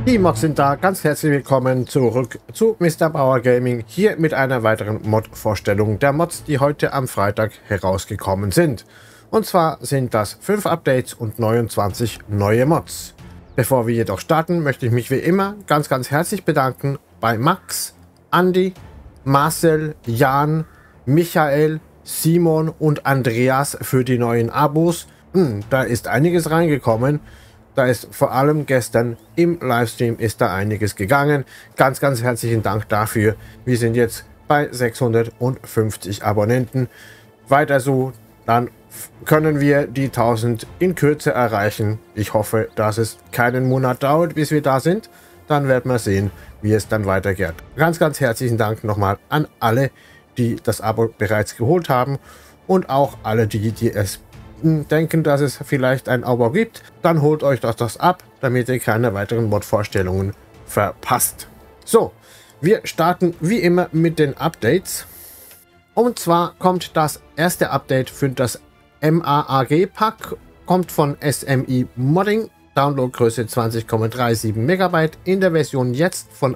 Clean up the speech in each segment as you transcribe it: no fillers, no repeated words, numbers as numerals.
Die Mods sind da, ganz herzlich willkommen zurück zu Mr. Bauer Gaming, hier mit einer weiteren Mod-Vorstellung der Mods, die heute am Freitag herausgekommen sind. Und zwar sind das 5 Updates und 29 neue Mods. Bevor wir jedoch starten, möchte ich mich wie immer ganz herzlich bedanken bei Max, Andi, Marcel, Jan, Michael, Simon und Andreas für die neuen Abos. Da ist einiges reingekommen. Da ist vor allem gestern im Livestream ist da einiges gegangen. Ganz herzlichen Dank dafür. Wir sind jetzt bei 650 Abonnenten. Weiter so, dann können wir die 1000 in Kürze erreichen. Ich hoffe, dass es keinen Monat dauert, bis wir da sind. Dann werden wir sehen, wie es dann weitergeht. Ganz herzlichen Dank nochmal an alle, die das Abo bereits geholt haben und auch alle, die es denken, dass es vielleicht ein Abo gibt, dann holt euch doch das ab, damit ihr keine weiteren Mod-Vorstellungen verpasst. So, wir starten wie immer mit den Updates. Und zwar kommt das erste Update für das MAAG-Pack, kommt von SMI Modding, Downloadgröße 20,37 MB in der Version jetzt von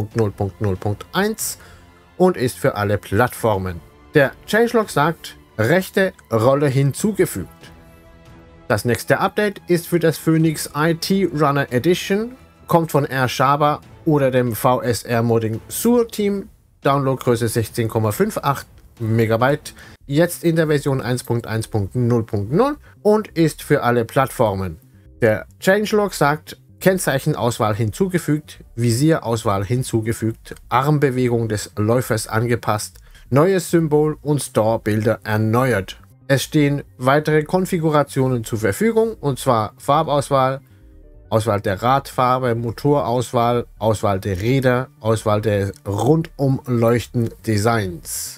1.0.0.1 und ist für alle Plattformen. Der Changelog sagt, rechte Rolle hinzugefügt. Das nächste Update ist für das Phoenix IT Runner Edition, kommt von R. Schaber oder dem VSR Modding Sur Team, Downloadgröße 16,58 MB, jetzt in der Version 1.1.0.0 und ist für alle Plattformen. Der Changelog sagt, Kennzeichenauswahl hinzugefügt, Visierauswahl hinzugefügt, Armbewegung des Läufers angepasst, neues Symbol und Store-Bilder erneuert. Es stehen weitere Konfigurationen zur Verfügung, und zwar Farbauswahl, Auswahl der Radfarbe, Motorauswahl, Auswahl der Räder, Auswahl der Rundumleuchten-Designs.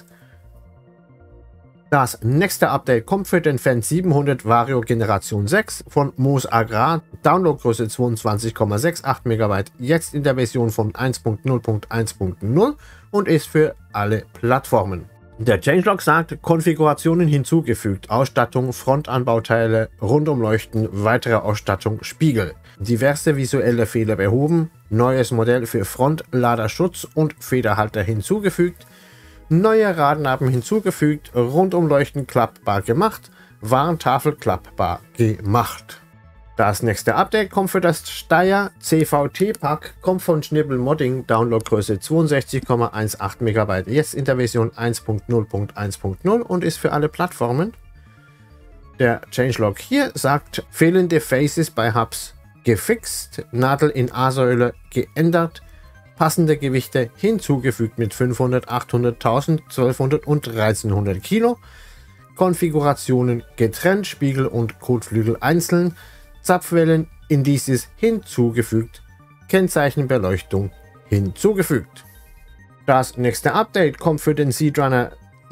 Das nächste Update kommt für den Fan 700 Vario Generation 6 von Moos Agrar, Downloadgröße 22,68 MB, jetzt in der Version von 1.0.1.0 und ist für alle Plattformen. Der Changelog sagt, Konfigurationen hinzugefügt, Ausstattung, Frontanbauteile, Rundumleuchten, weitere Ausstattung, Spiegel. Diverse visuelle Fehler behoben, neues Modell für Frontladerschutz und Federhalter hinzugefügt, neue Radnaben hinzugefügt, Rundumleuchten klappbar gemacht, Warntafel klappbar gemacht. Das nächste Update kommt für das Steyr CVT-Pack, kommt von Schnibbel Modding, Downloadgröße 62,18 MB, jetzt in der Version 1.0.1.0 und ist für alle Plattformen. Der Changelog hier sagt, fehlende Faces bei Hubs gefixt, Nadel in A-Säule geändert, passende Gewichte hinzugefügt mit 500, 800, 1000, 1200 und 1300 Kilo, Konfigurationen getrennt, Spiegel und Kotflügel einzeln, Zapfwellen, Indices hinzugefügt, Kennzeichenbeleuchtung hinzugefügt. Das nächste Update kommt für den Seedrunner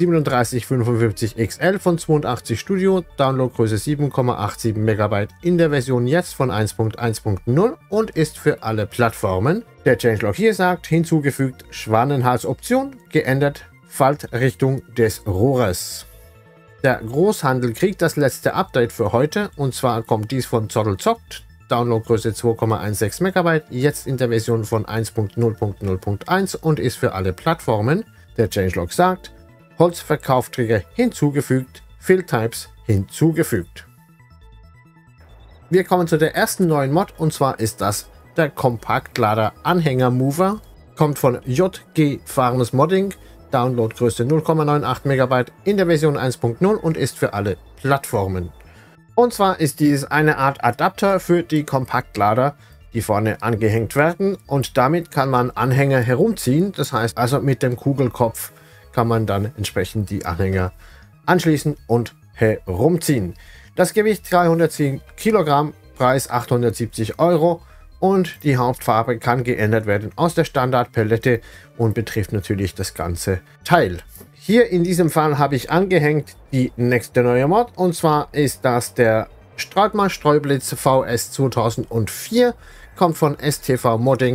3755 XL von 82 Studio, Downloadgröße 7,87 MB in der Version jetzt von 1.1.0 und ist für alle Plattformen. Der Changelog hier sagt, hinzugefügt Schwanenhalsoption, geändert Faltrichtung des Rohres. Der Großhandel kriegt das letzte Update für heute, und zwar kommt dies von Zottelzockt, Downloadgröße 2,16 MB, jetzt in der Version von 1.0.0.1 und ist für alle Plattformen. Der Changelog sagt, Holzverkaufträger hinzugefügt, Fill-Types hinzugefügt. Wir kommen zu der ersten neuen Mod, und zwar ist das der Kompaktlader Anhänger Mover, kommt von JG Farnes Modding, Downloadgröße 0,98 MB in der Version 1.0 und ist für alle Plattformen. Und zwar ist dies eine Art Adapter für die Kompaktlader, die vorne angehängt werden, und damit kann man Anhänger herumziehen. Das heißt also, mit dem Kugelkopf kann man dann entsprechend die Anhänger anschließen und herumziehen. Das Gewicht 310 Kilogramm, Preis 870 Euro. Und die Hauptfarbe kann geändert werden aus der Standardpalette und betrifft natürlich das ganze Teil. Hier in diesem Fall habe ich angehängt die nächste neue Mod, und zwar ist das der Strautmann Streublitz VS 2004, kommt von STV Modding,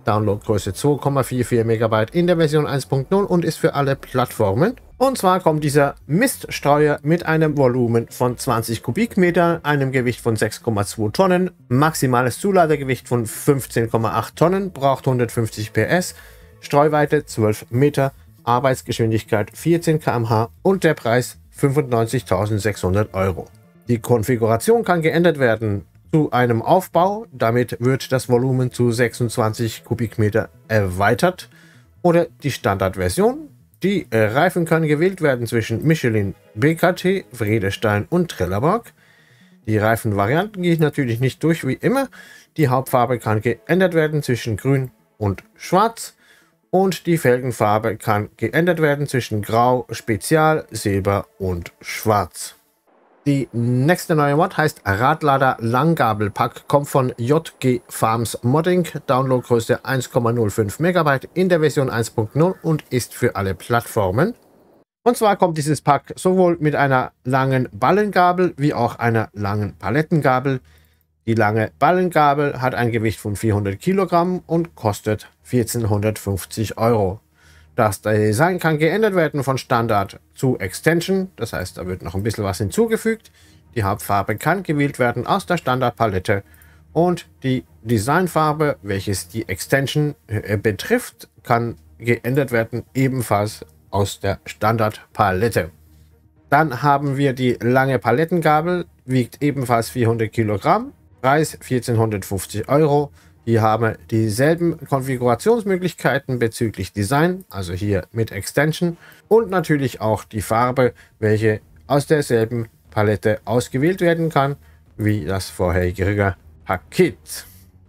Downloadgröße 2,44 MB in der Version 1.0 und ist für alle Plattformen. Und zwar kommt dieser Miststreuer mit einem Volumen von 20 Kubikmeter, einem Gewicht von 6,2 Tonnen, maximales Zuladegewicht von 15,8 Tonnen, braucht 150 PS, Streuweite 12 Meter, Arbeitsgeschwindigkeit 14 km/h und der Preis 95.600 €. Die Konfiguration kann geändert werden zu einem Aufbau, damit wird das Volumen zu 26 Kubikmeter erweitert, oder die Standardversion. Die Reifen können gewählt werden zwischen Michelin, BKT, Vredestein und Trelleborg. Die Reifenvarianten gehe ich natürlich nicht durch wie immer. Die Hauptfarbe kann geändert werden zwischen Grün und Schwarz und die Felgenfarbe kann geändert werden zwischen Grau, Spezial, Silber und Schwarz. Die nächste neue Mod heißt Radlader Langgabelpack, kommt von JG Farms Modding, Downloadgröße 1,05 MB in der Version 1.0 und ist für alle Plattformen. Und zwar kommt dieses Pack sowohl mit einer langen Ballengabel wie auch einer langen Palettengabel. Die lange Ballengabel hat ein Gewicht von 400 Kilogramm und kostet 1450 €. Das Design kann geändert werden von Standard zu Extension, das heißt, da wird noch ein bisschen was hinzugefügt. Die Hauptfarbe kann gewählt werden aus der Standardpalette und die Designfarbe, welches die Extension betrifft, kann geändert werden ebenfalls aus der Standardpalette. Dann haben wir die lange Palettengabel, wiegt ebenfalls 400 Kilogramm, Preis 1450 €. Hier haben wir dieselben Konfigurationsmöglichkeiten bezüglich Design, also hier mit Extension, und natürlich auch die Farbe, welche aus derselben Palette ausgewählt werden kann, wie das vorherige Paket.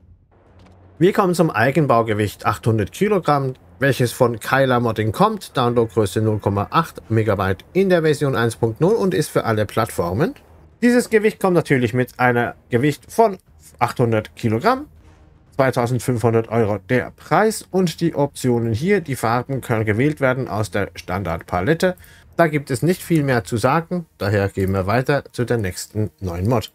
Wir kommen zum Eigenbaugewicht 800 Kilogramm, welches von Kyla Modding kommt, Downloadgröße 0,8 MB in der Version 1.0 und ist für alle Plattformen. Dieses Gewicht kommt natürlich mit einem Gewicht von 800 Kilogramm. 2500 € der Preis und die Optionen hier. Die Farben können gewählt werden aus der Standardpalette. Da gibt es nicht viel mehr zu sagen, daher gehen wir weiter zu der nächsten neuen Mod.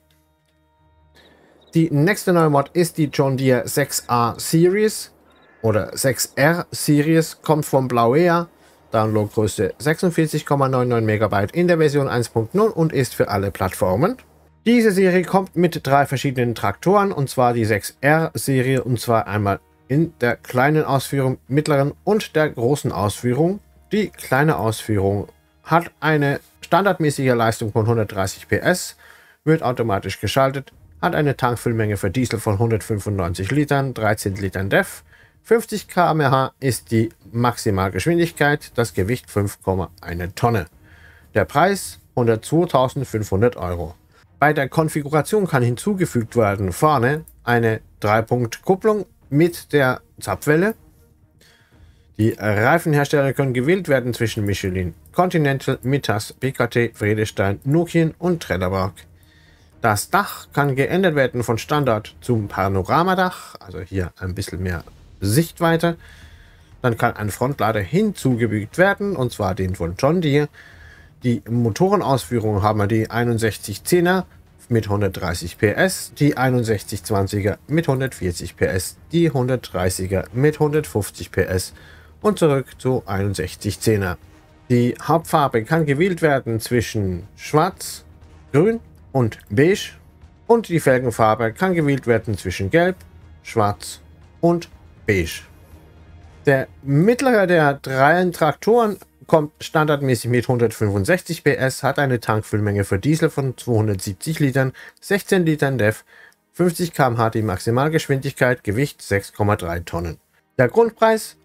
Die nächste neue Mod ist die John Deere 6A Series oder 6R Series, kommt von Blauea, Downloadgröße 46,99 MB in der Version 1.0 und ist für alle Plattformen. Diese Serie kommt mit 3 verschiedenen Traktoren, und zwar die 6R-Serie, und zwar einmal in der kleinen Ausführung, mittleren und der großen Ausführung. Die kleine Ausführung hat eine standardmäßige Leistung von 130 PS, wird automatisch geschaltet, hat eine Tankfüllmenge für Diesel von 195 Litern, 13 Litern DEF, 50 km/h ist die Maximalgeschwindigkeit, das Gewicht 5,1 Tonne. Der Preis 102.500 €. Bei der Konfiguration kann hinzugefügt werden vorne eine 3-Punkt-Kupplung mit der Zapfwelle. Die Reifenhersteller können gewählt werden zwischen Michelin, Continental, Mittas, BKT, Vredestein, Nokian und Trelleborg. Das Dach kann geändert werden von Standard zum Panoramadach, also hier ein bisschen mehr Sichtweite. Dann kann ein Frontlader hinzugefügt werden, und zwar den von John Deere. Die Motorenausführung haben wir die 6110er mit 130 PS, die 6120er mit 140 PS, die 130er mit 150 PS und zurück zu 6110er. Die Hauptfarbe kann gewählt werden zwischen Schwarz, Grün und Beige und die Felgenfarbe kann gewählt werden zwischen Gelb, Schwarz und Beige. Der mittlere der 3 Traktoren kommt standardmäßig mit 165 PS, hat eine Tankfüllmenge für Diesel von 270 Litern, 16 Litern DEF, 50 km/h die Maximalgeschwindigkeit, Gewicht 6,3 Tonnen. Der Grundpreis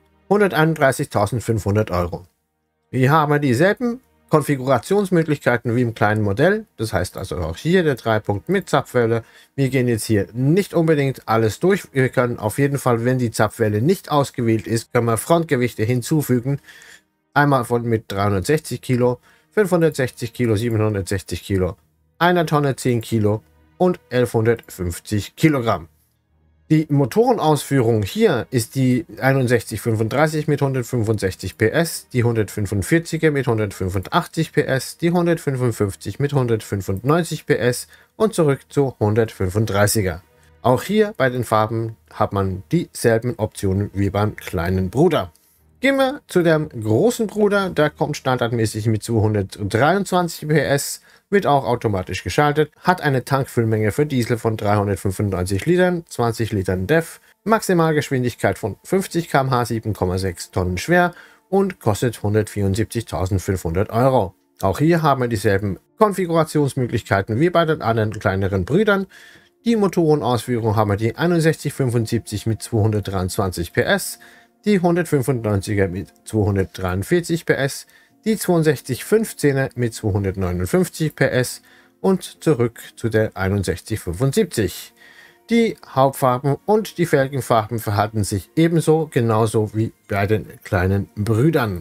131.500 €. Wir haben dieselben Konfigurationsmöglichkeiten wie im kleinen Modell, das heißt also auch hier der 3-Punkt mit Zapfwelle. Wir gehen jetzt hier nicht unbedingt alles durch, wir können auf jeden Fall, wenn die Zapfwelle nicht ausgewählt ist, können wir Frontgewichte hinzufügen. Einmal mit 360 Kilo, 560 Kilo, 760 Kilo, 1 Tonne 10 Kilo und 1150 Kilogramm. Die Motorenausführung hier ist die 6135 mit 165 PS, die 145er mit 185 PS, die 155 mit 195 PS und zurück zu 135er. Auch hier bei den Farben hat man dieselben Optionen wie beim kleinen Bruder. Gehen wir zu dem großen Bruder, der kommt standardmäßig mit 223 PS, wird auch automatisch geschaltet, hat eine Tankfüllmenge für Diesel von 395 Litern, 20 Litern DEF, Maximalgeschwindigkeit von 50 km/h, 7,6 Tonnen schwer und kostet 174.500 Euro. Auch hier haben wir dieselben Konfigurationsmöglichkeiten wie bei den anderen kleineren Brüdern. Die Motorenausführung haben wir die 6175 mit 223 PS, die 195er mit 243 PS, die 6215er mit 259 PS und zurück zu der 6175. Die Hauptfarben und die Felgenfarben verhalten sich ebenso genauso wie bei den kleinen Brüdern.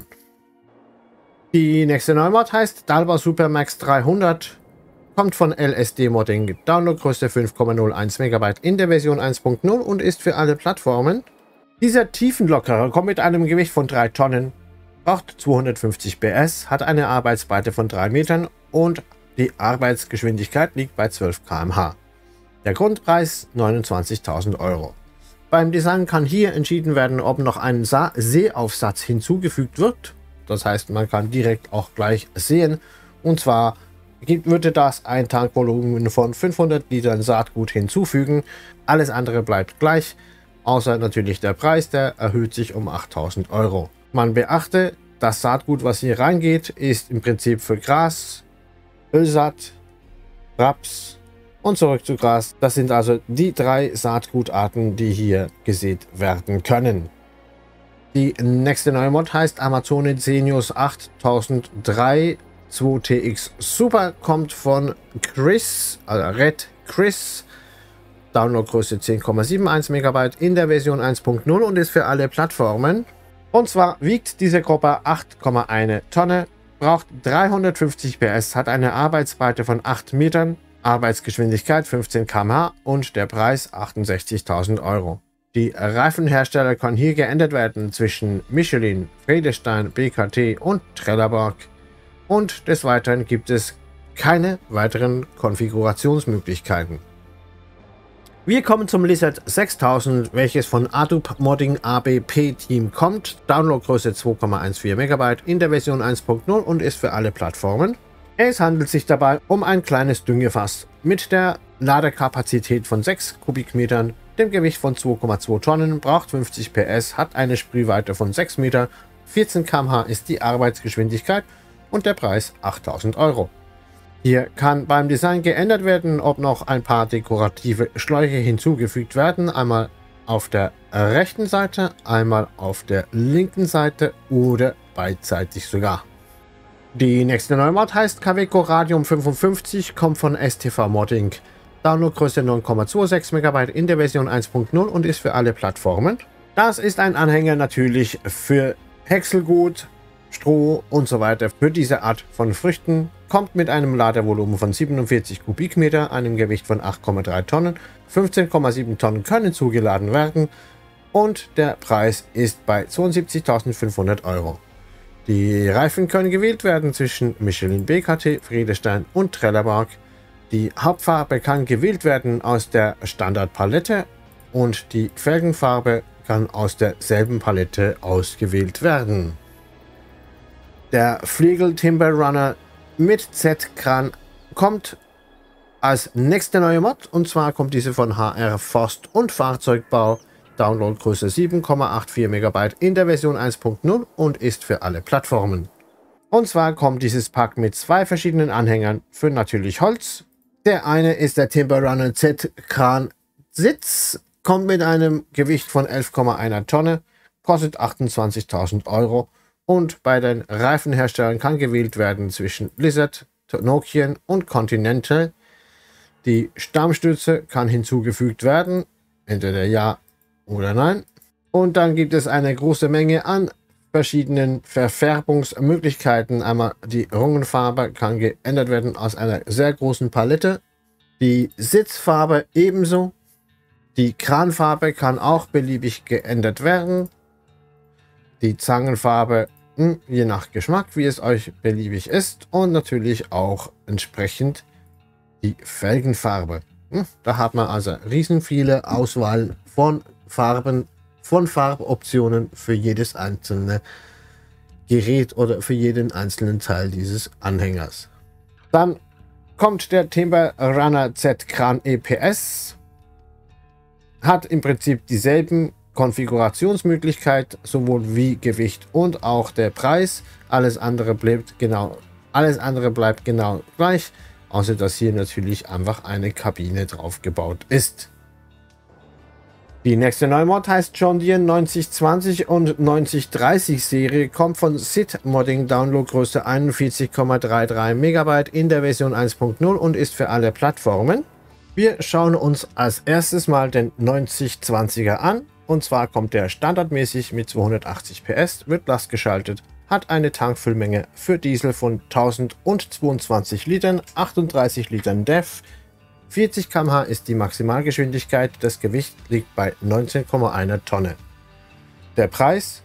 Die nächste Neumod heißt Dalbor Supermax 300, kommt von LSD Modding, Downloadgröße 5,01 MB in der Version 1.0 und ist für alle Plattformen. Dieser Tiefenlockerer kommt mit einem Gewicht von 3 Tonnen, braucht 250 PS, hat eine Arbeitsbreite von 3 Metern und die Arbeitsgeschwindigkeit liegt bei 12 km/h. Der Grundpreis 29.000 Euro. Beim Design kann hier entschieden werden, ob noch ein Seeaufsatz hinzugefügt wird. Das heißt, man kann direkt auch gleich sehen. Und zwar würde das ein Tankvolumen von 500 Litern Saatgut hinzufügen. Alles andere bleibt gleich. Außer natürlich der Preis, der erhöht sich um 8.000 Euro. Man beachte, das Saatgut, was hier reingeht, ist im Prinzip für Gras, Ölsaat, Raps und zurück zu Gras. Das sind also die 3 Saatgutarten, die hier gesät werden können. Die nächste neue Mod heißt Amazone Zenius 8003 2TX Super, kommt von Chris, also Red Chris. Downloadgröße 10,71 MB in der Version 1.0 und ist für alle Plattformen. Und zwar wiegt diese Gruppe 8,1 Tonne, braucht 350 PS, hat eine Arbeitsbreite von 8 Metern, Arbeitsgeschwindigkeit 15 km/h und der Preis 68.000 Euro. Die Reifenhersteller können hier geändert werden zwischen Michelin, Friedestein, BKT und Trelleborg. Und des Weiteren gibt es keine weiteren Konfigurationsmöglichkeiten. Wir kommen zum Lizard 6000, welches von Adobe Modding ABP Team kommt. Downloadgröße 2,14 MB in der Version 1.0 und ist für alle Plattformen. Es handelt sich dabei um ein kleines Düngefass mit der Ladekapazität von 6 Kubikmetern, dem Gewicht von 2,2 Tonnen, braucht 50 PS, hat eine Sprühweite von 6 Meter, 14 km/h ist die Arbeitsgeschwindigkeit und der Preis 8.000 Euro. Hier kann beim Design geändert werden, ob noch ein paar dekorative Schläuche hinzugefügt werden. Einmal auf der rechten Seite, einmal auf der linken Seite oder beidseitig sogar. Die nächste neue Mod heißt Kaweco Radium 55, kommt von STV Modding. Downloadgröße 9,26 MB in der Version 1.0 und ist für alle Plattformen. Das ist ein Anhänger natürlich für Häckselgut, Stroh und so weiter für diese Art von Früchten, kommt mit einem Ladevolumen von 47 Kubikmeter, einem Gewicht von 8,3 Tonnen, 15,7 Tonnen können zugeladen werden und der Preis ist bei 72.500 Euro. Die Reifen können gewählt werden zwischen Michelin, BKT, Friedestein und Trelleborg. Die Hauptfarbe kann gewählt werden aus der Standardpalette und die Felgenfarbe kann aus derselben Palette ausgewählt werden. Der Flegel Timber Runner mit Z-Kran kommt als nächste neue Mod, und zwar kommt diese von HR Forst und Fahrzeugbau. Downloadgröße 7,84 MB in der Version 1.0 und ist für alle Plattformen. Und zwar kommt dieses Pack mit 2 verschiedenen Anhängern für natürlich Holz. Der eine ist der Timber Runner Z-Kran Sitz, kommt mit einem Gewicht von 11,1 Tonne, kostet 28.000 Euro. Und bei den Reifenherstellern kann gewählt werden zwischen Blizzard, Nokian und Continental. Die Stammstütze kann hinzugefügt werden, entweder ja oder nein. Und dann gibt es eine große Menge an verschiedenen Verfärbungsmöglichkeiten. Einmal die Rungenfarbe kann geändert werden aus einer sehr großen Palette. Die Sitzfarbe ebenso. Die Kranfarbe kann auch beliebig geändert werden. Die Zangenfarbe je nach Geschmack, wie es euch beliebig ist. Und natürlich auch entsprechend die Felgenfarbe. Da hat man also riesen viele Auswahl von Farben, von Farboptionen für jedes einzelne Gerät oder für jeden einzelnen Teil dieses Anhängers. Dann kommt der Timber Runner Z Kran EPS. Hat im Prinzip dieselben Konfigurationsmöglichkeit, sowohl wie Gewicht und auch der Preis. Alles andere bleibt genau gleich, außer dass hier natürlich einfach eine Kabine drauf gebaut ist. Die nächste Neumod heißt John Deere 9020 und 9030 Serie, kommt von SID Modding, Downloadgröße 41,33 MB in der Version 1.0 und ist für alle Plattformen. Wir schauen uns als erstes mal den 9020er an, und zwar kommt der standardmäßig mit 280 PS, wird lastgeschaltet, hat eine Tankfüllmenge für Diesel von 1022 Litern, 38 Litern DEF, 40 km/h ist die Maximalgeschwindigkeit, das Gewicht liegt bei 19,1 Tonne. Der Preis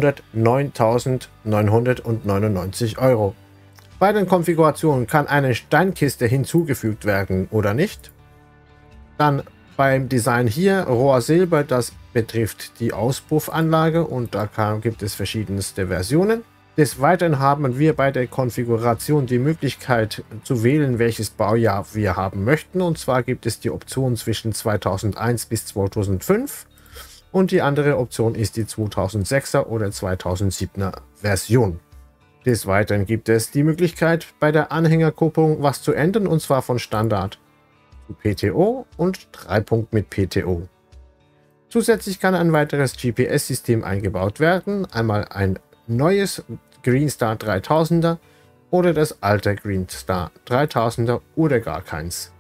109.999 €. Bei den Konfigurationen kann eine Steinkiste hinzugefügt werden oder nicht. Dann beim Design hier Rohr Silber, das betrifft die Auspuffanlage und da gibt es verschiedenste Versionen. Des Weiteren haben wir bei der Konfiguration die Möglichkeit zu wählen, welches Baujahr wir haben möchten. Und zwar gibt es die Option zwischen 2001 bis 2005 und die andere Option ist die 2006er oder 2007er Version. Des Weiteren gibt es die Möglichkeit, bei der Anhängerkupplung was zu ändern, und zwar von Standard zu PTO und 3-Punkt mit PTO. Zusätzlich kann ein weiteres GPS-System eingebaut werden, einmal ein neues Greenstar 3000er oder das alte Greenstar 3000er oder gar keins.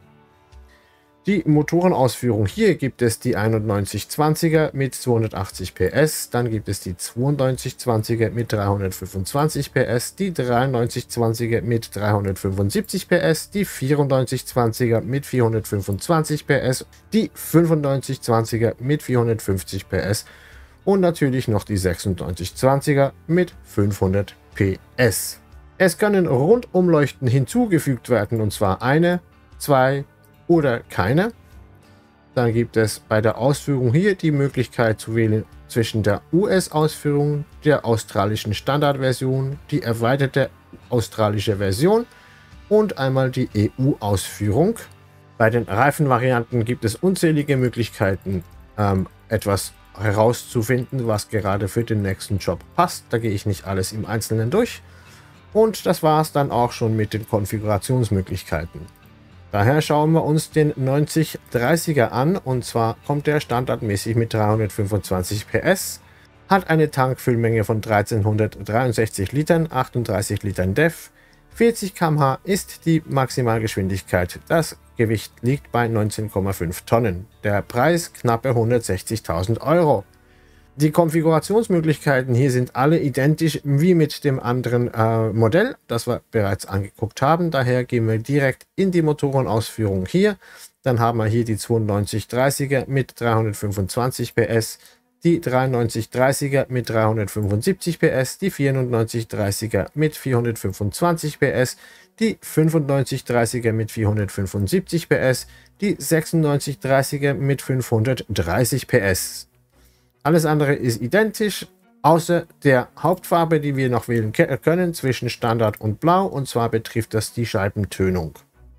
Die Motorenausführung: hier gibt es die 9120er mit 280 PS, dann gibt es die 9220er mit 325 PS, die 9320er mit 375 PS, die 9420er mit 425 PS, die 9520er mit 450 PS und natürlich noch die 9620er mit 500 PS. Es können Rundumleuchten hinzugefügt werden, und zwar eine, zwei oder keine. Dann gibt es bei der Ausführung hier die Möglichkeit zu wählen zwischen der US-Ausführung, der australischen Standardversion, die erweiterte australische Version und einmal die EU-Ausführung. Bei den Reifenvarianten gibt es unzählige Möglichkeiten, etwas herauszufinden, was gerade für den nächsten Job passt. Da gehe ich nicht alles im Einzelnen durch. Und das war es dann auch schon mit den Konfigurationsmöglichkeiten. Daher schauen wir uns den 9030er an, und zwar kommt der standardmäßig mit 325 PS, hat eine Tankfüllmenge von 1363 Litern, 38 Litern DEF, 40 km/h ist die Maximalgeschwindigkeit, das Gewicht liegt bei 19,5 Tonnen, der Preis knappe 160.000 €. Die Konfigurationsmöglichkeiten hier sind alle identisch wie mit dem anderen Modell, das wir bereits angeguckt haben. Daher gehen wir direkt in die Motorenausführung hier. Dann haben wir hier die 9230er mit 325 PS, die 9330er mit 375 PS, die 9430er mit 425 PS, die 9530er mit 475 PS, die 9630er mit 530 PS. Alles andere ist identisch, außer der Hauptfarbe, die wir noch wählen können zwischen Standard und Blau, und zwar betrifft das die Scheibentönung.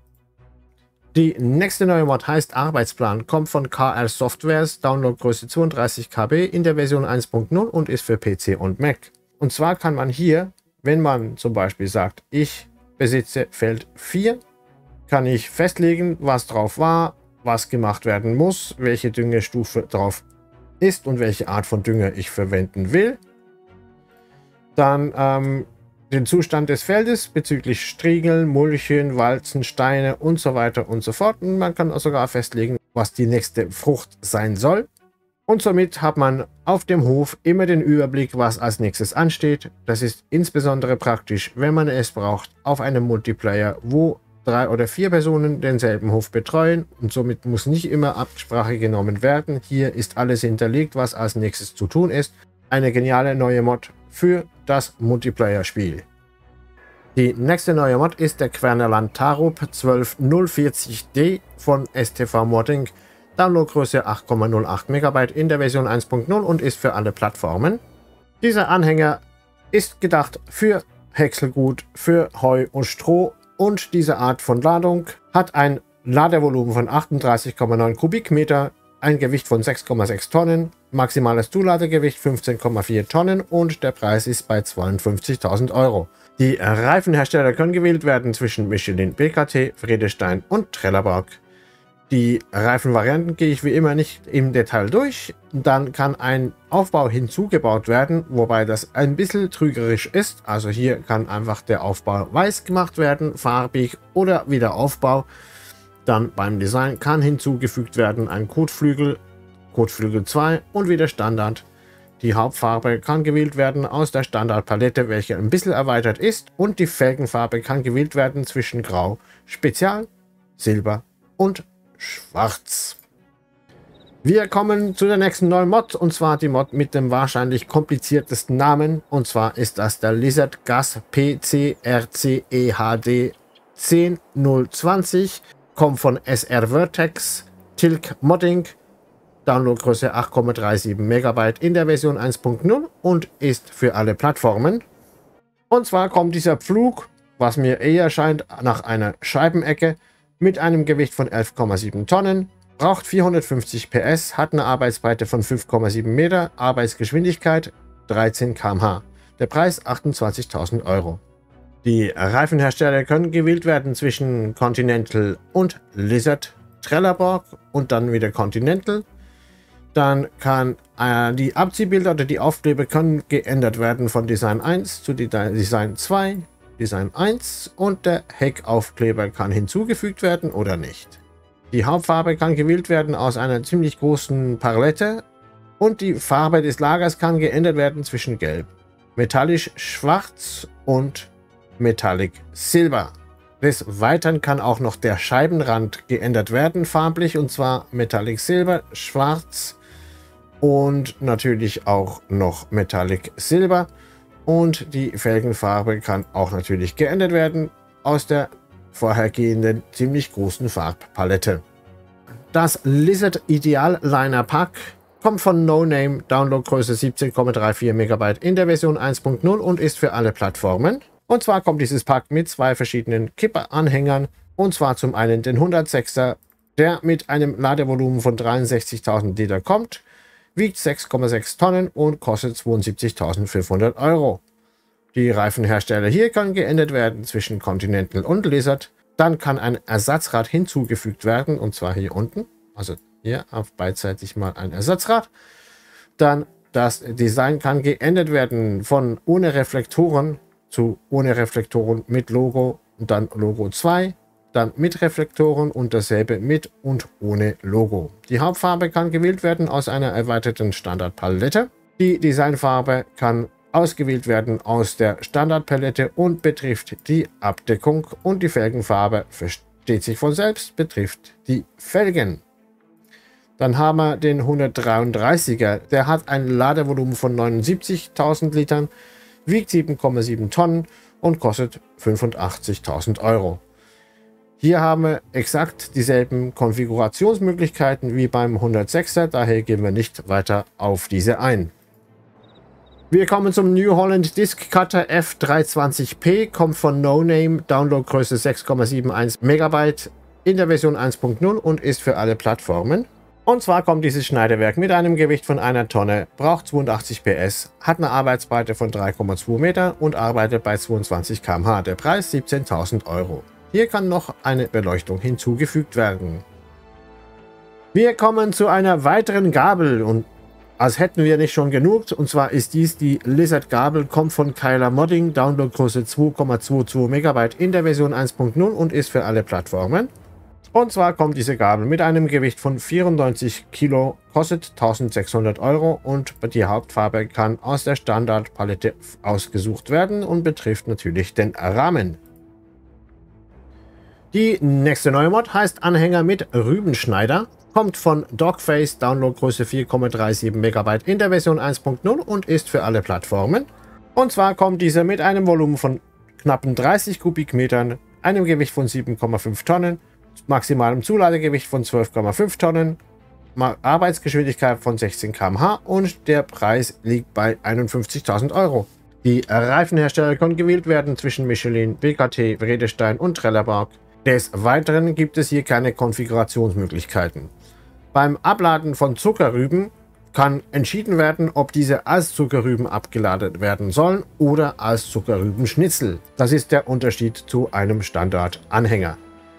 Die nächste neue Mod heißt Arbeitsplan, kommt von KR Softwares, Downloadgröße 32 KB in der Version 1.0 und ist für PC und Mac. Und zwar kann man hier, wenn man zum Beispiel sagt, ich besitze Feld 4, kann ich festlegen, was drauf war, was gemacht werden muss, welche Düngestufe drauf ist und welche Art von Dünger ich verwenden will. Dann den Zustand des Feldes bezüglich Striegeln, Mulchen, Walzen, Steine und so weiter und so fort. Und man kann sogar festlegen, was die nächste Frucht sein soll. Und somit hat man auf dem Hof immer den Überblick, was als nächstes ansteht. Das ist insbesondere praktisch, wenn man es braucht, auf einem Multiplayer, wo 3 oder 4 Personen denselben Hof betreuen, und somit muss nicht immer Absprache genommen werden. Hier ist alles hinterlegt, was als nächstes zu tun ist. Eine geniale neue Mod für das Multiplayer-Spiel. Die nächste neue Mod ist der Quernerland Tarup 12040D von STV Modding. Downloadgröße 8,08 MB in der Version 1.0 und ist für alle Plattformen. Dieser Anhänger ist gedacht für Häckselgut, für Heu und Stroh und diese Art von Ladung hat ein Ladevolumen von 38,9 Kubikmeter, ein Gewicht von 6,6 Tonnen, maximales Zuladegewicht 15,4 Tonnen und der Preis ist bei 52.000 Euro. Die Reifenhersteller können gewählt werden zwischen Michelin, BKT, Vredestein und Trelleborg. Die Reifenvarianten gehe ich wie immer nicht im Detail durch. Dann kann ein Aufbau hinzugebaut werden, wobei das ein bisschen trügerisch ist. Also hier kann einfach der Aufbau weiß gemacht werden, farbig oder wieder Aufbau. Dann beim Design kann hinzugefügt werden ein Kotflügel, Kotflügel 2 und wieder Standard. Die Hauptfarbe kann gewählt werden aus der Standardpalette, welche ein bisschen erweitert ist, und die Felgenfarbe kann gewählt werden zwischen Grau, Spezial, Silber und Schwarz. Wir kommen zu der nächsten neuen Mod, und zwar die Mod mit dem wahrscheinlich kompliziertesten Namen, und zwar ist das der Lizard Gas PCRCEHD 10020, kommt von SR Vertex, Tilk Modding, Downloadgröße 8,37 MB in der Version 1.0 und ist für alle Plattformen. Und zwar kommt dieser Pflug, was mir eher scheint nach einer Scheibenecke, mit einem Gewicht von 11,7 Tonnen, braucht 450 PS, hat eine Arbeitsbreite von 5,7 Meter, Arbeitsgeschwindigkeit 13 km/h. Der Preis 28.000 Euro. Die Reifenhersteller können gewählt werden zwischen Continental und Lizard, Trelleborg und dann wieder Continental. Dann kann die Abziehbilder oder die Aufkleber können geändert werden von Design 1 zu Design 2, Design 1 und der Heckaufkleber kann hinzugefügt werden oder nicht. Die Hauptfarbe kann gewählt werden aus einer ziemlich großen Palette und die Farbe des Lagers kann geändert werden zwischen Gelb, Metallisch Schwarz und Metallic Silber. Des Weiteren kann auch noch der Scheibenrand geändert werden farblich, und zwar Metallic Silber, Schwarz und natürlich auch noch Metallic Silber. Und die Felgenfarbe kann auch natürlich geändert werden aus der vorhergehenden ziemlich großen Farbpalette. Das Lizard Ideal Liner Pack kommt von No Name, Downloadgröße 17,34 MB in der Version 1.0 und ist für alle Plattformen. Und zwar kommt dieses Pack mit zwei verschiedenen Kipperanhängern, und zwar zum einen den 106er, der mit einem Ladevolumen von 63.000 Liter kommt, wiegt 6,6 Tonnen und kostet 72.500 Euro. Die Reifenhersteller hier können geändert werden zwischen Continental und Lizard. Dann kann ein Ersatzrad hinzugefügt werden, und zwar hier unten. Also hier auf beidseitig mal ein Ersatzrad. Dann das Design kann geändert werden von ohne Reflektoren zu ohne Reflektoren mit Logo und dann Logo 2. Dann mit Reflektoren und dasselbe mit und ohne Logo. Die Hauptfarbe kann gewählt werden aus einer erweiterten Standardpalette. Die Designfarbe kann ausgewählt werden aus der Standardpalette und betrifft die Abdeckung, und die Felgenfarbe versteht sich von selbst, betrifft die Felgen. Dann haben wir den 133er, der hat ein Ladevolumen von 79.000 Litern, wiegt 7,7 Tonnen und kostet 85.000 Euro. Hier haben wir exakt dieselben Konfigurationsmöglichkeiten wie beim 106er, daher gehen wir nicht weiter auf diese ein. Wir kommen zum New Holland Disk Cutter F320p, kommt von No Name, Downloadgröße 6,71 MB in der Version 1.0 und ist für alle Plattformen. Und zwar kommt dieses Schneidewerk mit einem Gewicht von 1 Tonne, braucht 82 PS, hat eine Arbeitsbreite von 3,2 Meter und arbeitet bei 22 km/h. Der Preis 17.000 Euro. Hier kann noch eine Beleuchtung hinzugefügt werden. Wir kommen zu einer weiteren Gabel, und als hätten wir nicht schon genug, und zwar ist dies die Lizard Gabel, kommt von Kyler Modding, Downloadgröße 2,22 MB in der Version 1.0 und ist für alle Plattformen. Und zwar kommt diese Gabel mit einem Gewicht von 94 Kilo, kostet 1.600 Euro und die Hauptfarbe kann aus der Standardpalette ausgesucht werden und betrifft natürlich den Rahmen. Die nächste neue Mod heißt Anhänger mit Rübenschneider, kommt von Dogface, Downloadgröße 4,37 MB in der Version 1.0 und ist für alle Plattformen. Und zwar kommt diese mit einem Volumen von knappen 30 Kubikmetern, einem Gewicht von 7,5 Tonnen, maximalem Zuladegewicht von 12,5 Tonnen, Arbeitsgeschwindigkeit von 16 km/h und der Preis liegt bei 51.000 Euro. Die Reifenhersteller können gewählt werden zwischen Michelin, BKT, Vredestein und Trelleborg. Des Weiteren gibt es hier keine Konfigurationsmöglichkeiten. Beim Abladen von Zuckerrüben kann entschieden werden, ob diese als Zuckerrüben abgeladen werden sollen oder als Zuckerrübenschnitzel. Das ist der Unterschied zu einem Standardanhänger.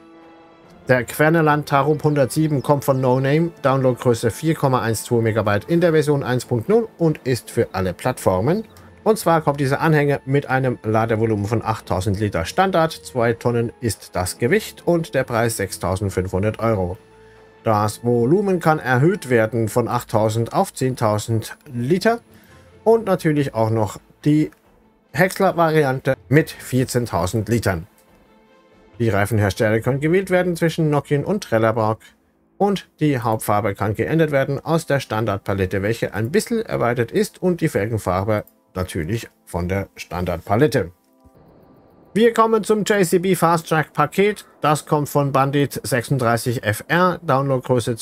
Der Querneland Tarup 107 kommt von No Name, Downloadgröße 4,12 MB in der Version 1.0 und ist für alle Plattformen. Und zwar kommt dieser Anhänger mit einem Ladevolumen von 8000 Liter Standard, 2 Tonnen ist das Gewicht und der Preis 6.500 Euro. Das Volumen kann erhöht werden von 8000 auf 10.000 Liter und natürlich auch noch die Häcksler-Variante mit 14.000 Litern. Die Reifenhersteller können gewählt werden zwischen Nokian und Trelleborg und die Hauptfarbe kann geändert werden aus der Standardpalette, welche ein bisschen erweitert ist, und die Felgenfarbe natürlich von der Standardpalette. Wir kommen zum JCB Fast Track Paket. Das kommt von Bandit 36FR, Downloadgröße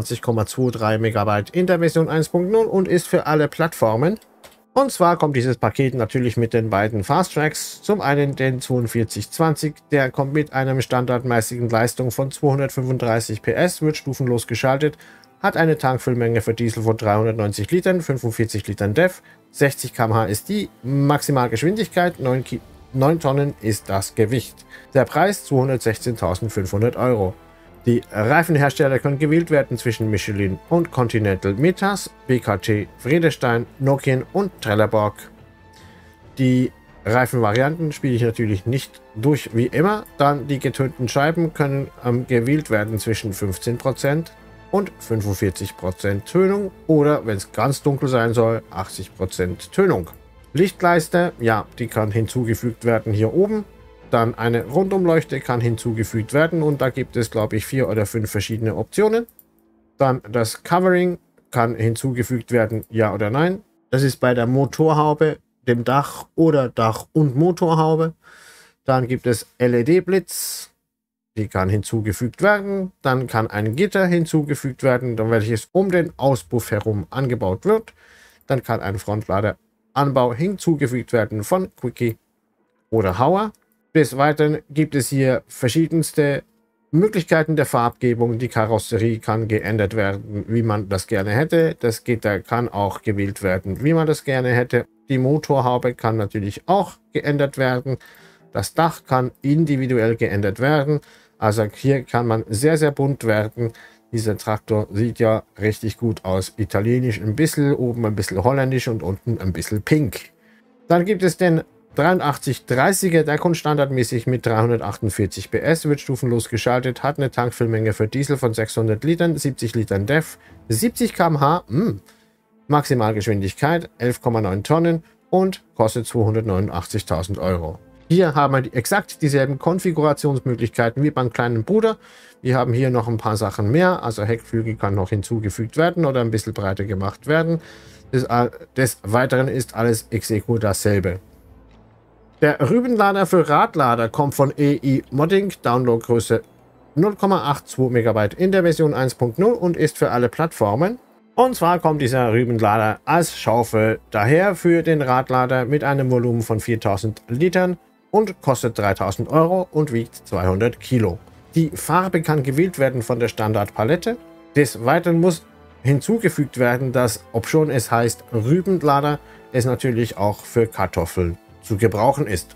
22,23 MB in der Version 1.0 und ist für alle Plattformen. Und zwar kommt dieses Paket natürlich mit den beiden Fast Tracks. Zum einen den 4220, der kommt mit einem standardmäßigen Leistung von 235 PS, wird stufenlos geschaltet, hat eine Tankfüllmenge für Diesel von 390 Litern, 45 Litern DEF, 60 km/h ist die Maximalgeschwindigkeit, 9 Tonnen ist das Gewicht. Der Preis 216.500 Euro. Die Reifenhersteller können gewählt werden zwischen Michelin und Continental Metas, BKT, Vredestein, Nokian und Trelleborg. Die Reifenvarianten spiele ich natürlich nicht durch wie immer, dann die getönten Scheiben können gewählt werden zwischen 15% und 45% Tönung oder, wenn es ganz dunkel sein soll, 80% Tönung. Lichtleiste, ja, die kann hinzugefügt werden hier oben. Dann eine Rundumleuchte kann hinzugefügt werden und da gibt es, glaube ich, 4 oder 5 verschiedene Optionen. Dann das Covering kann hinzugefügt werden, ja oder nein. Das ist bei der Motorhaube, dem Dach oder Dach- und Motorhaube. Dann gibt es LED-Blitz, die kann hinzugefügt werden. Dann kann ein Gitter hinzugefügt werden, welches um den Auspuff herum angebaut wird. Dann kann ein Frontladeranbau hinzugefügt werden von Quickie oder Hauer. Des Weiteren gibt es hier verschiedenste Möglichkeiten der Farbgebung. Die Karosserie kann geändert werden, wie man das gerne hätte. Das Gitter kann auch gewählt werden, wie man das gerne hätte. Die Motorhaube kann natürlich auch geändert werden. Das Dach kann individuell geändert werden. Also hier kann man sehr, sehr bunt werden. Dieser Traktor sieht ja richtig gut aus. Italienisch ein bisschen, oben ein bisschen holländisch und unten ein bisschen pink. Dann gibt es den 8330er, der kommt standardmäßig mit 348 PS, wird stufenlos geschaltet, hat eine Tankfüllmenge für Diesel von 600 Litern, 70 Litern DEF, 70 km/h, Maximalgeschwindigkeit 11,9 Tonnen und kostet 289.000 Euro. Hier haben wir exakt dieselben Konfigurationsmöglichkeiten wie beim kleinen Bruder. Wir haben hier noch ein paar Sachen mehr, also Heckflügel kann noch hinzugefügt werden oder ein bisschen breiter gemacht werden. Des Weiteren ist alles ex aequo dasselbe. Der Rübenlader für Radlader kommt von EI Modding, Downloadgröße 0,82 MB in der Version 1.0 und ist für alle Plattformen. Und zwar kommt dieser Rübenlader als Schaufel daher für den Radlader mit einem Volumen von 4000 Litern und kostet 3.000 Euro und wiegt 200 Kilo. Die Farbe kann gewählt werden von der Standardpalette. Des Weiteren muss hinzugefügt werden, dass, obschon es heißt Rübenlader, es natürlich auch für Kartoffeln zu gebrauchen ist.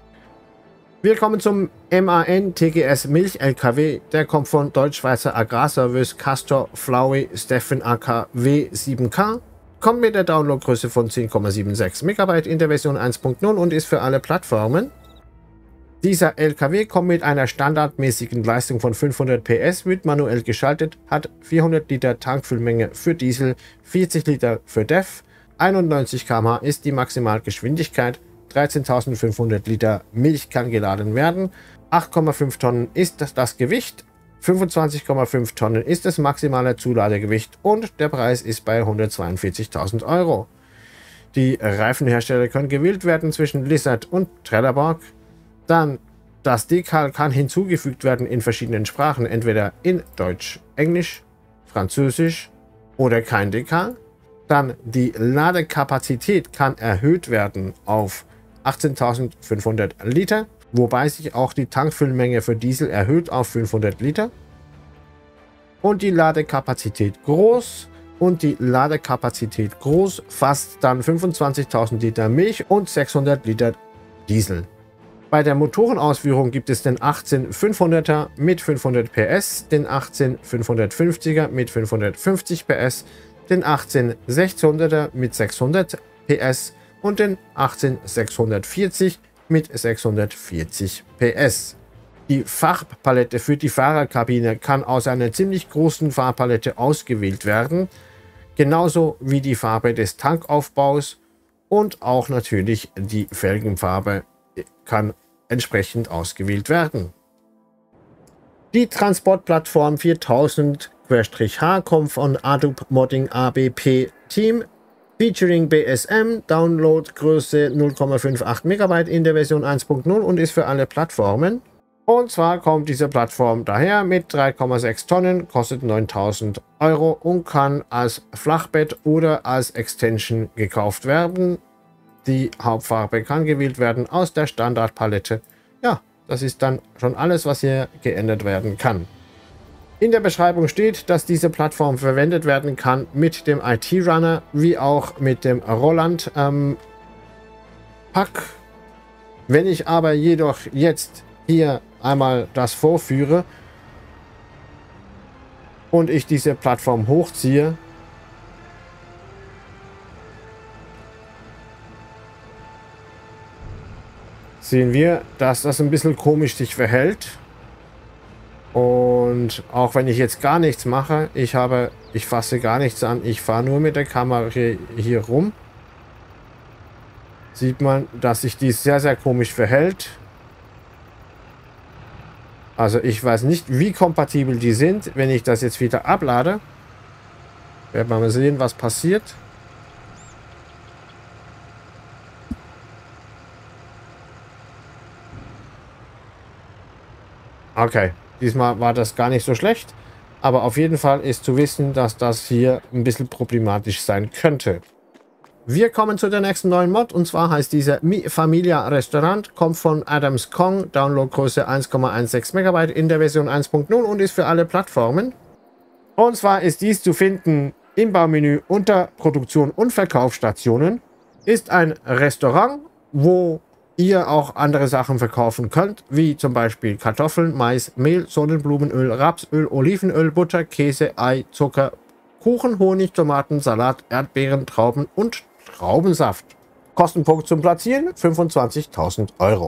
Wir kommen zum MAN TGS Milch LKW. Der kommt von Deutsch-Schweizer Agrarservice Castor Flowey Steffen AKW 7K. Kommt mit der Downloadgröße von 10,76 MB in der Version 1.0 und ist für alle Plattformen. Dieser LKW kommt mit einer standardmäßigen Leistung von 500 PS, wird manuell geschaltet, hat 400 Liter Tankfüllmenge für Diesel, 40 Liter für DEF, 91 km/h ist die Maximalgeschwindigkeit, 13.500 Liter Milch kann geladen werden, 8,5 Tonnen ist das Gewicht, 25,5 Tonnen ist das maximale Zuladegewicht und der Preis ist bei 142.000 Euro. Die Reifenhersteller können gewählt werden zwischen Lizard und Trelleborg. Dann das Dekal kann hinzugefügt werden in verschiedenen Sprachen, entweder in Deutsch, Englisch, Französisch oder kein Dekal. Dann die Ladekapazität kann erhöht werden auf 18.500 Liter, wobei sich auch die Tankfüllmenge für Diesel erhöht auf 500 Liter. Und die Ladekapazität groß. Und die Ladekapazität groß fasst dann 25.000 Liter Milch und 600 Liter Diesel. Bei der Motorenausführung gibt es den 18500er mit 500 PS, den 18550er mit 550 PS, den 18600er mit 600 PS und den 18640 mit 640 PS. Die Farbpalette für die Fahrerkabine kann aus einer ziemlich großen Farbpalette ausgewählt werden, genauso wie die Farbe des Tankaufbaus und auch natürlich die Felgenfarbe kann entsprechend ausgewählt werden. Die Transportplattform 4000-H kommt von Adobe Modding ABP Team, featuring BSM, Downloadgröße 0,58 MB in der Version 1.0 und ist für alle Plattformen. Und zwar kommt diese Plattform daher mit 3,6 Tonnen, kostet 9.000 Euro und kann als Flachbett oder als Extension gekauft werden. Die Hauptfarbe kann gewählt werden aus der Standardpalette. Ja, das ist dann schon alles, was hier geändert werden kann. In der Beschreibung steht, dass diese Plattform verwendet werden kann mit dem IT-Runner wie auch mit dem Roland Pack. Wenn ich aber jedoch jetzt hier einmal das vorführe und ich diese Plattform hochziehe, sehen wir, dass das ein bisschen komisch sich verhält. Und auch wenn ich jetzt gar nichts mache, ich fasse gar nichts an, ich fahre nur mit der Kamera hier rum, sieht man, dass sich dies sehr, sehr komisch verhält. Also ich weiß nicht, wie kompatibel die sind. Wenn ich das jetzt wieder ablade, werden wir mal sehen, was passiert. Okay, diesmal war das gar nicht so schlecht. Aber auf jeden Fall ist zu wissen, dass das hier ein bisschen problematisch sein könnte. Wir kommen zu der nächsten neuen Mod, und zwar heißt dieser Mi Familia Restaurant, kommt von Adams Kong, Downloadgröße 1,16 MB in der Version 1.0 und ist für alle Plattformen. Und zwar ist dies zu finden im Baumenü unter Produktion und Verkaufsstationen. Ist ein Restaurant, wo ihr auch andere Sachen verkaufen könnt, wie zum Beispiel Kartoffeln, Mais, Mehl, Sonnenblumenöl, Rapsöl, Olivenöl, Butter, Käse, Ei, Zucker, Kuchen, Honig, Tomaten, Salat, Erdbeeren, Trauben und Traubensaft. Kostenpunkt zum Platzieren 25.000 Euro.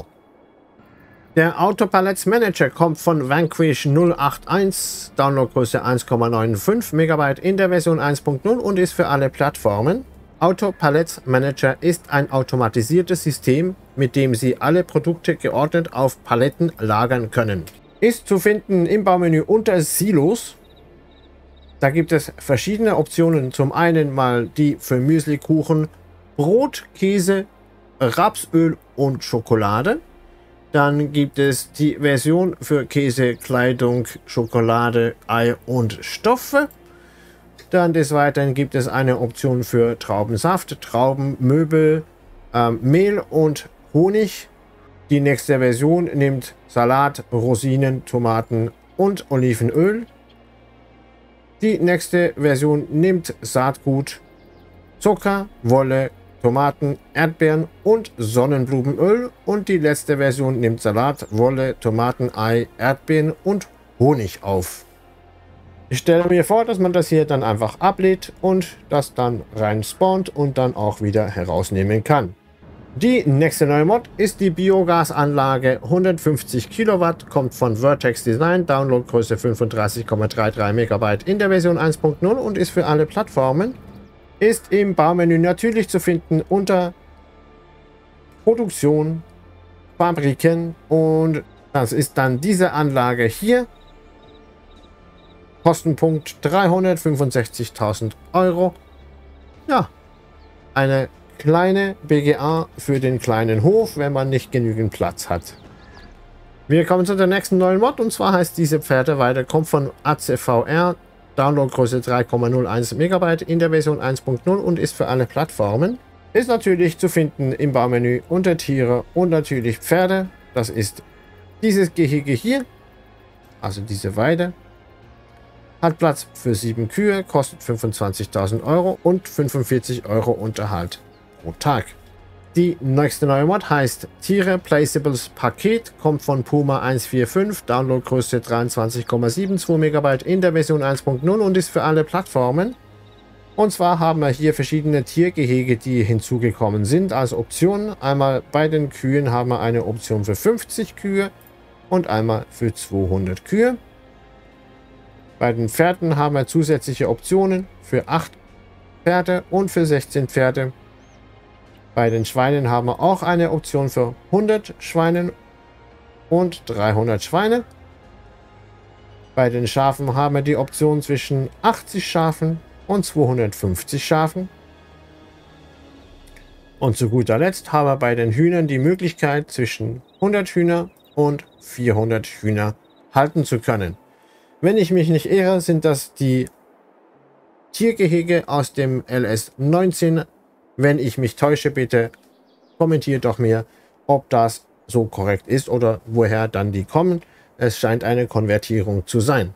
Der Autopalettes Manager kommt von Vanquish 081, Downloadgröße 1,95 MB in der Version 1.0 und ist für alle Plattformen. Autopalettes Manager ist ein automatisiertes System, mit dem Sie alle Produkte geordnet auf Paletten lagern können. Ist zu finden im Baumenü unter Silos. Da gibt es verschiedene Optionen. Zum einen mal die für Müsli, Kuchen, Brot, Käse, Rapsöl und Schokolade. Dann gibt es die Version für Käse, Kleidung, Schokolade, Ei und Stoffe. Dann des Weiteren gibt es eine Option für Traubensaft, Trauben, Möbel, Mehl und Honig. Die nächste Version nimmt Salat, Rosinen, Tomaten und Olivenöl. Die nächste Version nimmt Saatgut, Zucker, Wolle, Tomaten, Erdbeeren und Sonnenblumenöl. Und die letzte Version nimmt Salat, Wolle, Tomaten, Ei, Erdbeeren und Honig auf. Ich stelle mir vor, dass man das hier dann einfach ablädt und das dann rein spawnt und dann auch wieder herausnehmen kann. Die nächste neue Mod ist die Biogasanlage 150 Kilowatt, kommt von Vertex Design, Downloadgröße 35,33 MB in der Version 1.0 und ist für alle Plattformen. Ist im Baumenü natürlich zu finden unter Produktion, Fabriken und das ist dann diese Anlage hier. Kostenpunkt 365.000 Euro. Ja, eine kleine BGA für den kleinen Hof, wenn man nicht genügend Platz hat. Wir kommen zu der nächsten neuen Mod, und zwar heißt diese Pferdeweide, kommt von ACVR, Downloadgröße 3,01 MB in der Version 1.0 und ist für alle Plattformen. Ist natürlich zu finden im Baumenü unter Tiere und natürlich Pferde. Das ist dieses Gehege hier, also diese Weide. Hat Platz für 7 Kühe, kostet 25.000 € und 45 € Unterhalt pro Tag. Die nächste neue Mod heißt Tiere Placeables Paket, kommt von Puma 145, Downloadgröße 23,72 MB in der Version 1.0 und ist für alle Plattformen. Und zwar haben wir hier verschiedene Tiergehege, die hinzugekommen sind als Optionen. Einmal bei den Kühen haben wir eine Option für 50 Kühe und einmal für 200 Kühe. Bei den Pferden haben wir zusätzliche Optionen für 8 Pferde und für 16 Pferde. Bei den Schweinen haben wir auch eine Option für 100 Schweine und 300 Schweine. Bei den Schafen haben wir die Option zwischen 80 Schafen und 250 Schafen. Und zu guter Letzt haben wir bei den Hühnern die Möglichkeit, zwischen 100 Hühner und 400 Hühner halten zu können. Wenn ich mich nicht irre, sind das die Tiergehege aus dem LS19. Wenn ich mich täusche, bitte kommentiert doch mir, ob das so korrekt ist oder woher dann die kommen. Es scheint eine Konvertierung zu sein.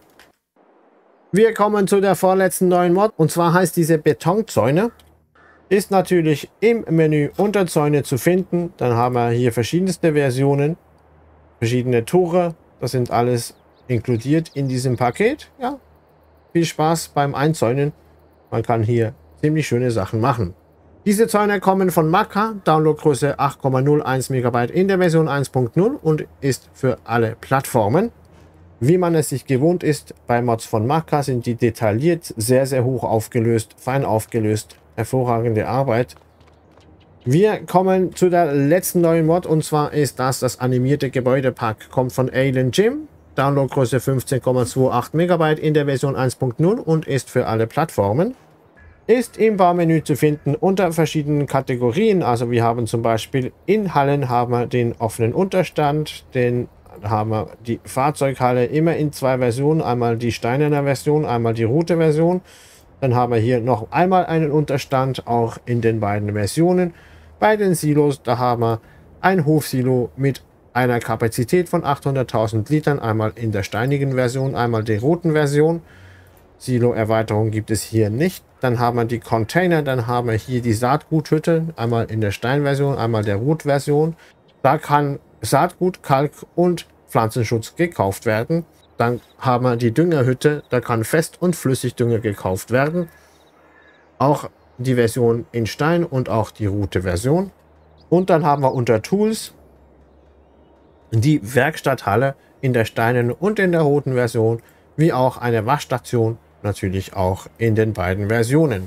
Wir kommen zu der vorletzten neuen Mod, und zwar heißt diese Betonzäune. Ist natürlich im Menü unter Zäune zu finden. Dann haben wir hier verschiedenste Versionen, verschiedene Tore. Das sind alles inkludiert in diesem Paket. Ja, viel Spaß beim Einzäunen. Man kann hier ziemlich schöne Sachen machen. Diese Zäune kommen von Makka, Downloadgröße 8,01 MB in der Version 1.0 und ist für alle Plattformen. Wie man es sich gewohnt ist, bei Mods von Makka sind die detailliert, sehr, sehr hoch aufgelöst, fein aufgelöst, hervorragende Arbeit. Wir kommen zu der letzten neuen Mod, und zwar ist das animierte Gebäudepack, kommt von Alien Gym, Downloadgröße 15,28 MB in der Version 1.0 und ist für alle Plattformen. Ist im Baumenü zu finden unter verschiedenen Kategorien. Also wir haben zum Beispiel in Hallen haben wir den offenen Unterstand, den haben wir die Fahrzeughalle immer in 2 Versionen, einmal die steinerne Version, einmal die rote Version. Dann haben wir hier noch einmal einen Unterstand, auch in den beiden Versionen. Bei den Silos, da haben wir ein Hofsilo mit einer Kapazität von 800.000 Litern, einmal in der steinigen Version, einmal der roten Version. Silo-Erweiterung gibt es hier nicht. Dann haben wir die Container, dann haben wir hier die Saatguthütte, einmal in der Steinversion, einmal der Rotversion. Da kann Saatgut, Kalk und Pflanzenschutz gekauft werden. Dann haben wir die Düngerhütte, da kann Fest- und Flüssigdünger gekauft werden. Auch die Version in Stein und auch die rote Version. Und dann haben wir unter Tools die Werkstatthalle in der steinen und in der roten Version, wie auch eine Waschstation, natürlich auch in den beiden Versionen.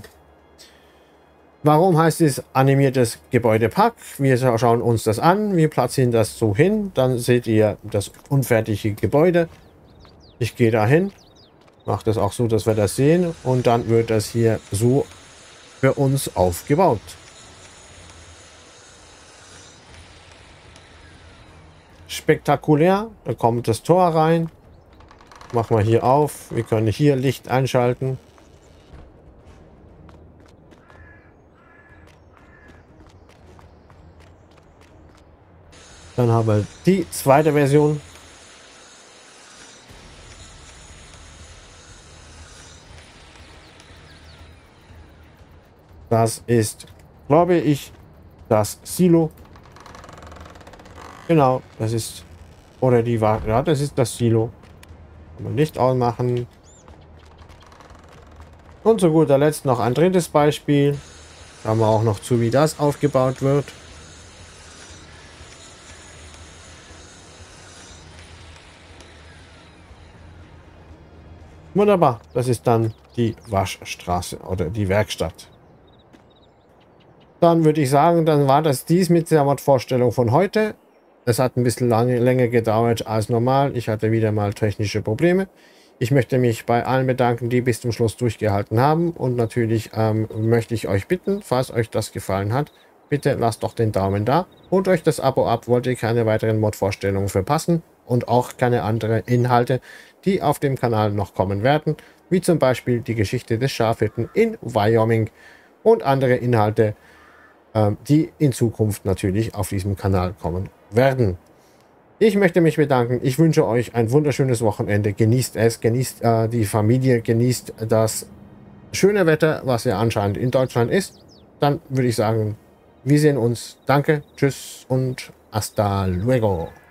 Warum heißt es animiertes Gebäudepack? Wir schauen uns das an, wir platzieren das so hin, dann seht ihr das unfertige Gebäude. Ich gehe dahin, mache das auch so, dass wir das sehen, und dann wird das hier so für uns aufgebaut. Spektakulär, da kommt das Tor rein. Machen wir hier auf. Wir können hier Licht einschalten. Dann haben wir die zweite Version. Das ist, glaube ich, das Silo. Genau, das ist, oder die war, ja, das ist das Silo. Licht ausmachen. Und zu guter Letzt noch ein drittes Beispiel. Da haben wir auch noch zu, wie das aufgebaut wird. Wunderbar, das ist dann die Waschstraße oder die Werkstatt. Dann würde ich sagen, dann war das dies mit der Mod-Vorstellung von heute. Es hat ein bisschen länger gedauert als normal. Ich hatte wieder mal technische Probleme. Ich möchte mich bei allen bedanken, die bis zum Schluss durchgehalten haben. Und natürlich möchte ich euch bitten, falls euch das gefallen hat, bitte lasst doch den Daumen da. Holt euch das Abo ab, wollt ihr keine weiteren Mod-Vorstellungen verpassen. und auch keine anderen Inhalte, die auf dem Kanal noch kommen werden, wie zum Beispiel die Geschichte des Schafhirten in Wyoming und andere Inhalte, die in Zukunft natürlich auf diesem Kanal kommen werden. Ich möchte mich bedanken. Ich wünsche euch ein wunderschönes Wochenende. Genießt es, genießt die Familie, genießt das schöne Wetter, was ja anscheinend in Deutschland ist. Dann würde ich sagen, wir sehen uns. Danke, tschüss und hasta luego.